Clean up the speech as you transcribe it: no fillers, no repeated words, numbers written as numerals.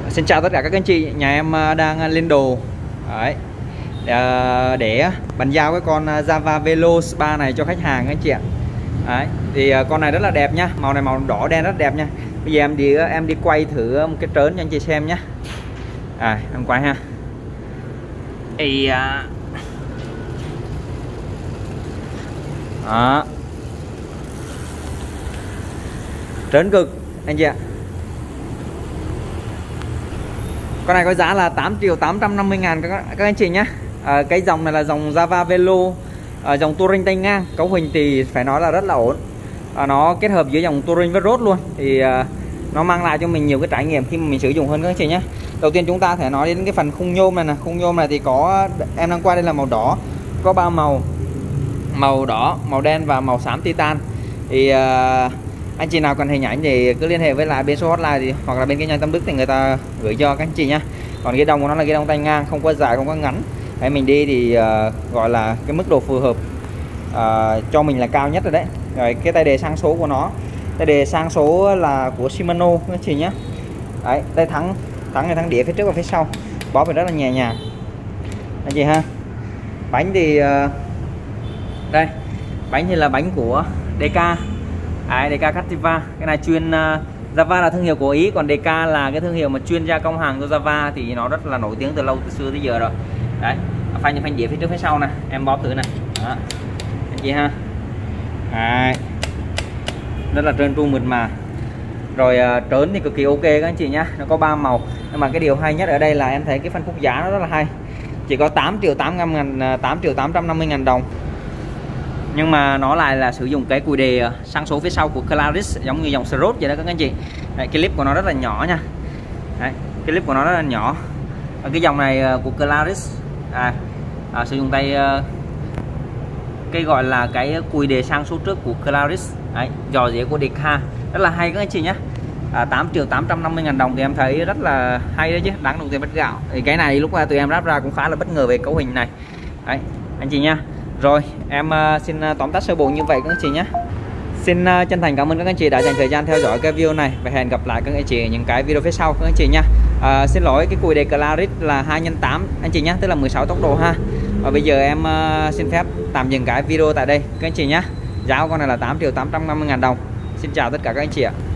Xin chào tất cả các anh chị, nhà em đang lên đồ đấy, để bàn giao cái con Java Veloz 3 này cho khách hàng các anh chị ạ. Đấy, thì con này rất là đẹp nha, màu này màu đỏ đen rất đẹp nha. Bây giờ em đi quay thử một cái trớn cho anh chị xem nhé. Em quay ha. Đó. Trớn cực anh chị ạ. Con này có giá là 8.850.000 các anh chị nhé. Cái dòng này là dòng Java Velo, dòng Touring tay ngang. Cấu hình thì phải nói là rất là ổn. Nó kết hợp giữa dòng Touring với Road luôn. Thì nó mang lại cho mình nhiều cái trải nghiệm khi mà mình sử dụng hơn các anh chị nhé. Đầu tiên chúng ta thể nói đến cái phần khung nhôm này nè. Khung nhôm này thì có, em đang qua đây là màu đỏ, có 3 màu: màu đỏ, màu đen và màu xám titan. Thì anh chị nào cần hình ảnh thì cứ liên hệ với lại bên số hotline thì, hoặc là bên cái nhà Tâm Đức thì người ta gửi cho các anh chị nhá. Còn cái đồng của nó là cái đồng tay ngang, không có dài không có ngắn. Đấy, mình đi thì gọi là cái mức độ phù hợp cho mình là cao nhất rồi đấy. Rồi cái tay đề sang số của nó, tay đề sang số là của Shimano các anh chị nhé. Đấy, tay thắng đĩa phía trước và phía sau, bó phải rất là nhẹ nhàng anh chị ha. Bánh thì đây, bánh thì là bánh của DK. DK Captiva. Cái này chuyên Java là thương hiệu của Ý, còn DK là cái thương hiệu mà chuyên gia công hàng cho Java, thì nó rất là nổi tiếng từ lâu, từ xưa tới giờ rồi. Đấy, phanh đĩa phía trước phía sau này, em bóp thử này. Đó, anh chị ha. Đấy, rất là trơn tru mượt mà. Rồi trớn thì cực kỳ ok các anh chị nhá, nó có 3 màu. Nhưng mà cái điều hay nhất ở đây là em thấy cái phân khúc giá nó rất là hay, chỉ có 8.850.000 đồng. Nhưng mà nó lại là sử dụng cái cùi đề sang số phía sau của Claris, giống như dòng Srot vậy đó các anh chị. Đấy, cái clip của nó rất là nhỏ nha. Đấy, cái clip của nó rất là nhỏ. Cái dòng này của Claris sử dụng tay cái gọi là cái cùi đề sang số trước của Claris. Đấy, giò dĩa của DK rất là hay các anh chị nhé. 8.850.000 đồng thì em thấy rất là hay đấy chứ, đáng đồng tiền bắt gạo. Thì cái này lúc tụi em ráp ra cũng khá là bất ngờ về cấu hình này. Đấy, anh chị nha. Rồi em xin tóm tắt sơ bộ như vậy các anh chị nhé. Xin chân thành cảm ơn các anh chị đã dành thời gian theo dõi cái video này, và hẹn gặp lại các anh chị ở những cái video phía sau các anh chị nha. Xin lỗi, cái cùi đề Claris là 2x8 anh chị nhé, tức là 16 tốc độ ha. Và bây giờ em xin phép tạm dừng cái video tại đây các anh chị nhé. Giá của con này là 8.850.000 đồng. Xin chào tất cả các anh chị ạ.